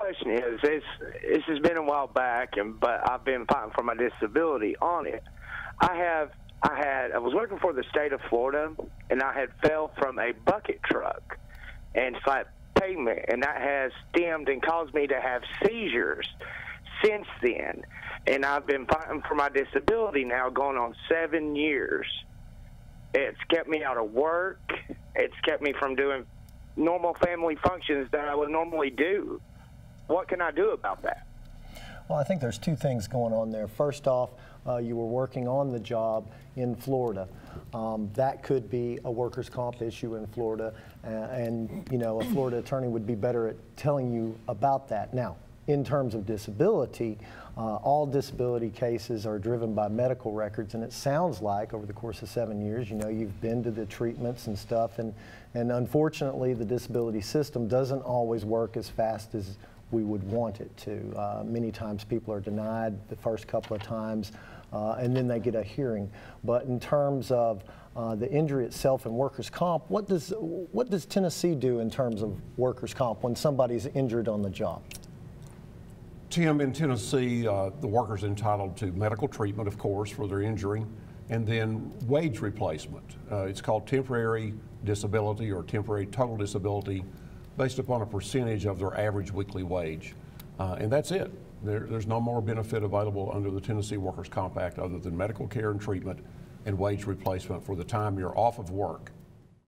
question is, this has been a while back, but I've been fighting for my disability on it. I was working for the state of Florida, and I had fell from a bucket truck and flat pavement, and that has stemmed and caused me to have seizures since then. And I've been fighting for my disability now going on 7 years. It's kept me out of work. It's kept me from doing normal family functions that I would normally do. What can I do about that? Well, I think there's two things going on there. First off, you were working on the job in Florida. That could be a workers' comp issue in Florida, and you know, a Florida attorney would be better at telling you about that. Now, in terms of disability, all disability cases are driven by medical records, and it sounds like over the course of 7 years, you know, you've been to the treatments and stuff, and unfortunately the disability system doesn't always work as fast as we would want it to. Many times people are denied the first couple of times, and then they get a hearing. But in terms of the injury itself and workers' comp, what does Tennessee do in terms of workers' comp when somebody's injured on the job? Tim, in Tennessee, the worker's entitled to medical treatment, of course, for their injury, and then wage replacement. It's called temporary disability or temporary total disability, based upon a percentage of their average weekly wage. And that's it. There's no more benefit available under the Tennessee Workers' Comp Act other than medical care and treatment and wage replacement for the time you're off of work.